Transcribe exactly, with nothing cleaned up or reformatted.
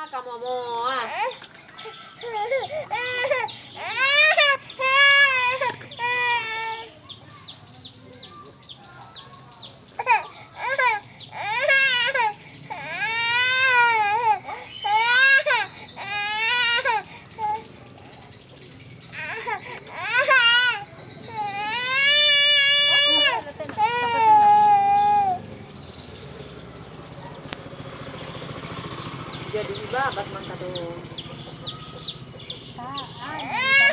kamu mau ah. Jadi iba abas man kado. Ah,